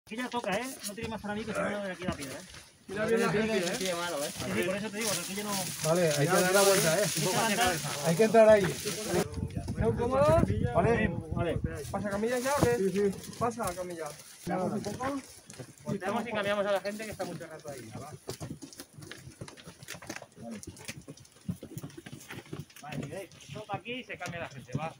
Aquí ya toca, ¿eh? No tiene más para mí que si no de aquí la piedra, ¿eh? Mira bien la gente, Sí, por eso te digo, que aquí yo no... Vale, hay que dar la vuelta, Hay que entrar ahí. ¿Es cómodo? Vale. ¿Pasa camillas ya o qué? Sí. Pasa camilla. Nada. Un poco. Volteamos y cambiamos a la gente que está mucho rato ahí. Vale, si veis, toca aquí y se cambia la gente, va.